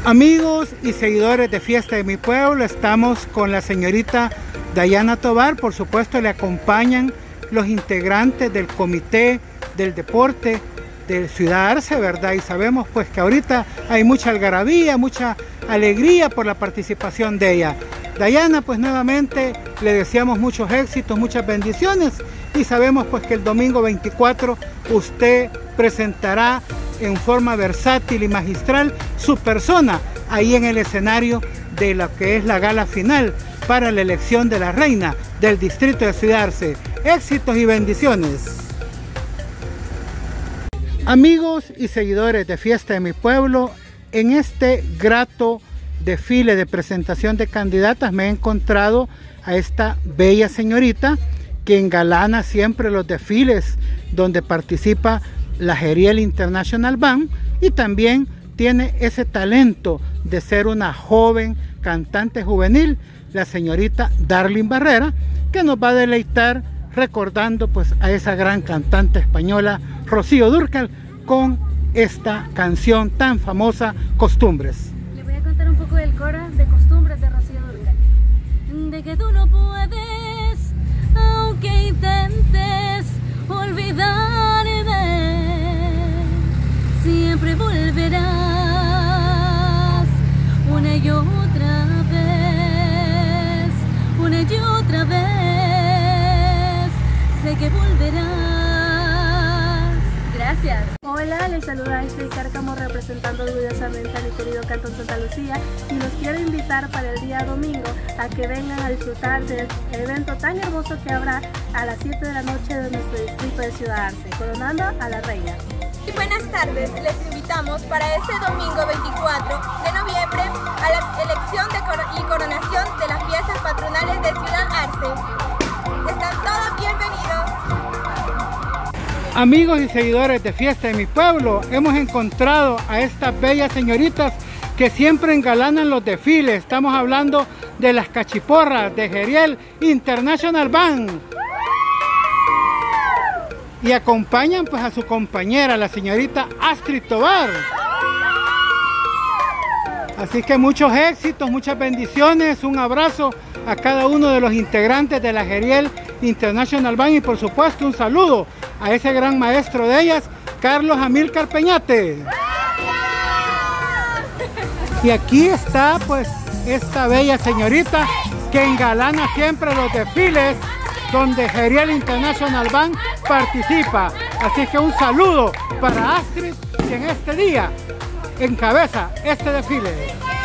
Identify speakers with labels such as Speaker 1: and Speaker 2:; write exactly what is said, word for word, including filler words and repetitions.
Speaker 1: Amigos y seguidores de Fiesta de mi Pueblo, estamos con la señorita Dayana Tovar. Por supuesto le acompañan los integrantes del comité del deporte de Ciudad Arce, ¿verdad? Y sabemos pues que ahorita hay mucha algarabía, mucha alegría por la participación de ella. Dayana, pues nuevamente le deseamos muchos éxitos, muchas bendiciones, y sabemos pues que el domingo veinticuatro usted presentará en forma versátil y magistral su persona ahí en el escenario de lo que es la gala final para la elección de la reina del distrito de Ciudad Arce. Éxitos y bendiciones. Amigos y seguidores de Fiesta de mi Pueblo, en este grato desfile de presentación de candidatas me he encontrado a esta bella señorita que engalana siempre los desfiles donde participa la Jeriel International Band, y también tiene ese talento de ser una joven cantante juvenil, la señorita Darlene Barrera, que nos va a deleitar recordando pues a esa gran cantante española Rocío Dúrcal con esta canción tan famosa, Costumbres.
Speaker 2: Le voy a contar un poco del coro de Costumbres de Rocío Dúrcal. De que tú no puedes, aunque intentes olvidarme, siempre volverás una y otra vez, una y otra vez, sé que volverás. Gracias. Hola, les saluda Ashley Cárcamo representando orgullosamente a mi querido Cantón Santa Lucía, y los quiero invitar para el día domingo a que vengan a disfrutar del evento tan hermoso que habrá a las siete de la noche de nuestro distrito de Ciudad Arce, coronando a la reina.
Speaker 3: Y buenas tardes, les invitamos para ese domingo veinticuatro de noviembre a la elección de cor y coronación de las fiestas patronales de Ciudad Arce. Están todos bienvenidos.
Speaker 1: Amigos y seguidores de Fiesta de mi Pueblo, hemos encontrado a estas bellas señoritas que siempre engalanan los desfiles. Estamos hablando de las cachiporras de Jeriel International Band. Y acompañan pues a su compañera, la señorita Astrid Tovar. Así que muchos éxitos, muchas bendiciones, un abrazo a cada uno de los integrantes de la Jeriel International Band, y por supuesto un saludo a ese gran maestro de ellas, Carlos Amílcar Peñate. Y aquí está pues esta bella señorita que engalana siempre los desfiles donde Jeriel International Band participa. Así que un saludo para Astrid, que en este día encabeza este desfile.